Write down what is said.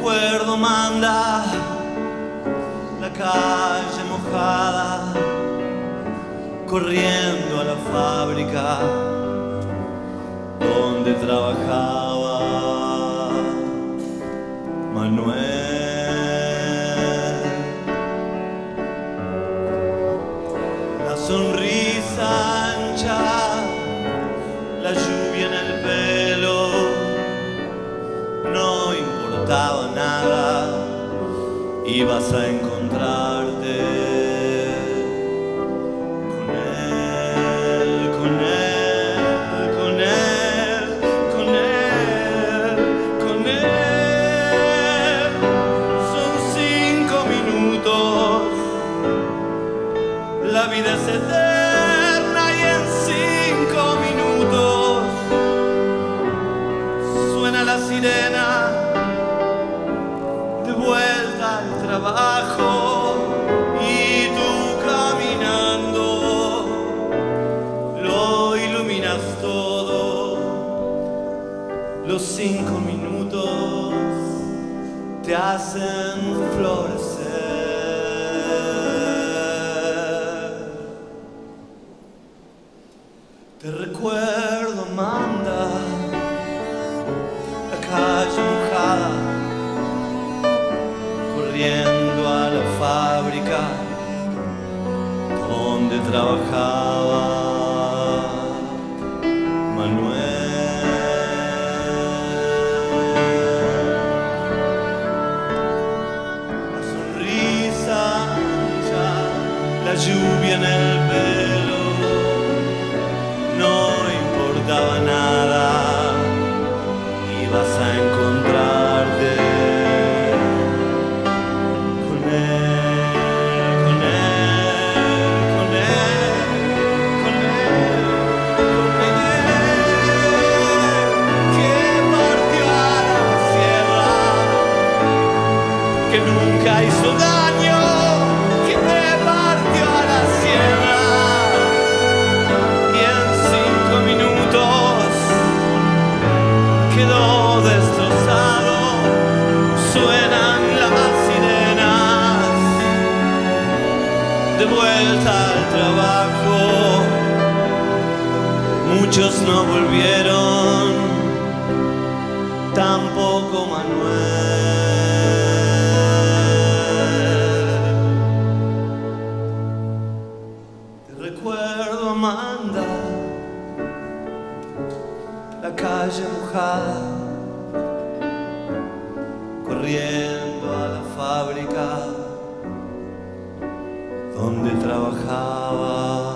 recuerdo manda la calle mojada, corriendo a la fábrica donde trabajaba Manuel. La sonrisa ancha, la lluvia en el pelo, no importaba nada, ibas a encontrarte con él, con él, con él, con él, con él. Son 5 minutos, la vida es eterna y en 5 minutos suena la sirena de vuelta al trabajo y tú caminando lo iluminas todo. Los 5 minutos te hacen florecer. Te recuerdo, Amanda, la calle mojada, corriendo a la fábrica donde trabajaba Manuel. La sonrisa ancha, la lluvia en el pelo, no importaba nada, ibas a encontrarte con él, con él, con él, con él, con él, que partió a la sierra, que nunca hizo daño, que me partió a la sierra. Quedó destrozado, suenan las sirenas de vuelta al trabajo. Muchos no volvieron, tampoco Manuel. Te recuerdo, Amanda, la calle mojada, corriendo a la fábrica donde trabajaba